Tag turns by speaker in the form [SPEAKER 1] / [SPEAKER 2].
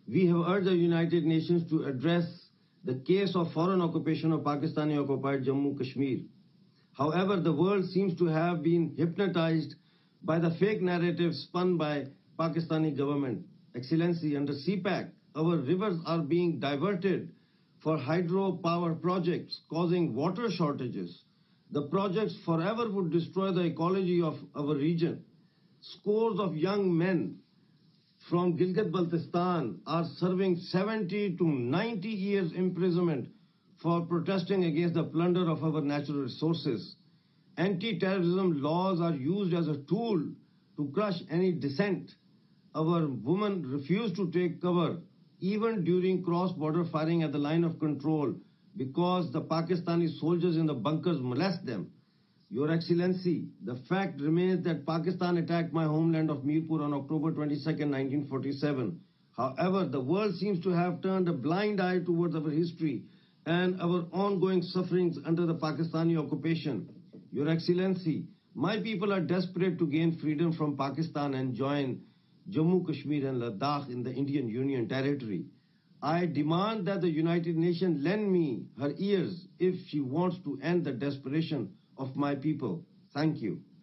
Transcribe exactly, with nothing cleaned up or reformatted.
[SPEAKER 1] We have urged the United Nations to address the case of foreign occupation of Pakistani-occupied Jammu Kashmir. However, the world seems to have been hypnotized by the fake narrative spun by Pakistani government. Excellency, under C PAC, our rivers are being diverted for hydropower projects, causing water shortages. The projects forever would destroy the ecology of our region. Scores of young men from Gilgit-Baltistan are serving seventy to ninety years imprisonment for protesting against the plunder of our natural resources. Anti-terrorism laws are used as a tool to crush any dissent. Our women refuse to take cover even during cross-border firing at the line of control because the Pakistani soldiers in the bunkers molest them. Your Excellency, the fact remains that Pakistan attacked my homeland of Mirpur on October twenty-second, nineteen forty-seven. However, the world seems to have turned a blind eye towards our history and our ongoing sufferings under the Pakistani occupation. Your Excellency, my people are desperate to gain freedom from Pakistan and join Jammu, Kashmir and Ladakh in the Indian Union territory. I demand that the United Nations lend me her ears if she wants to end the desperation of my people. Thank you.